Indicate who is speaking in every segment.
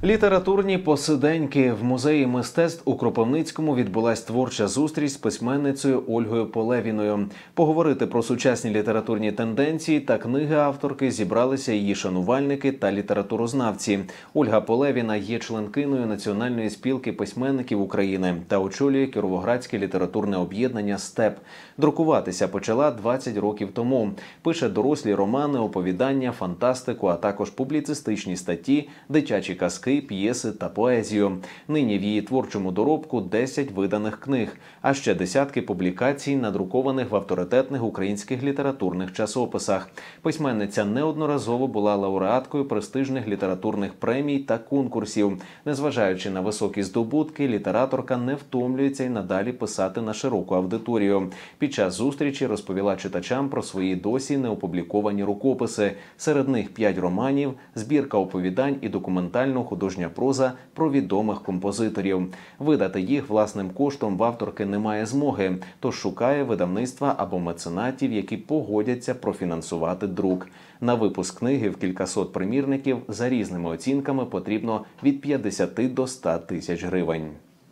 Speaker 1: Літературні посиденьки. В музеї мистецтв у Кропивницькому відбулась творча зустріч з письменницею Ольгою Полевіною. Поговорити про сучасні літературні тенденції та книги авторки зібралися її шанувальники та літературознавці. Ольга Полевіна є членкиною Національної спілки письменників України та очолює Кіровоградське літературне об'єднання «Степ». Друкуватися почала 20 років тому. Пише дорослі романи, оповідання, фантастику, а також публіцистичні статті, дитячі казки, п'єси та поезію. Нині в її творчому доробку 10 виданих книг, а ще десятки публікацій, надрукованих в авторитетних українських літературних часописах. Письменниця неодноразово була лауреаткою престижних літературних премій та конкурсів. Незважаючи на високі здобутки, літераторка не втомлюється й надалі писати на широку аудиторію. Під час зустрічі розповіла читачам про свої досі неопубліковані рукописи. Серед них 5 романів, збірка оповідань і документально-художня проза про відомих композиторів. Видати їх власним коштом в авторки немає змоги, тож шукає видавництва або меценатів, які погодяться профінансувати друк. На випуск книги в кількасот примірників за різними оцінками потрібно від 50 до 100 тисяч гривень.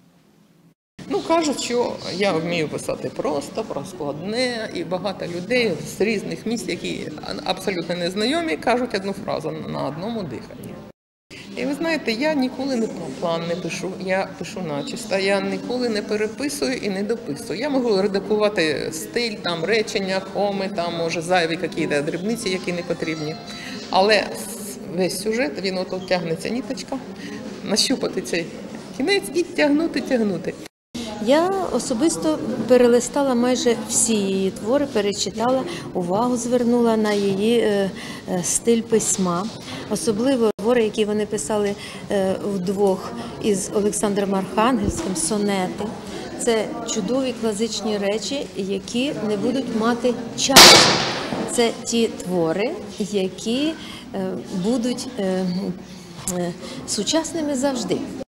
Speaker 2: Кажуть, що я вмію писати просто, про складне, і багато людей з різних місць, які абсолютно незнайомі, кажуть одну фразу на одному диханні. І ви знаєте, я ніколи не план не пишу, я пишу начисто, я ніколи не переписую і не дописую. Я можу редагувати стиль, там речення, коми, там може зайві якісь дрібниці, які не потрібні. Але весь сюжет, він отут тягнеться ниточка, нащупати цей кінець і тягнути.
Speaker 3: Я особисто перелистала майже всі її твори, перечитала, увагу звернула на її стиль письма. Особливо твори, які вони писали вдвох із Олександром Архангельським, сонети. Це чудові класичні речі, які не будуть мати часу. Це ті твори, які будуть сучасними завжди.